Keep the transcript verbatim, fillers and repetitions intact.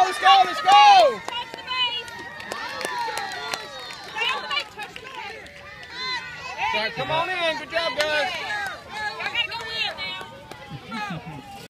let's go, let's go! Right, come on in. Good job, guys.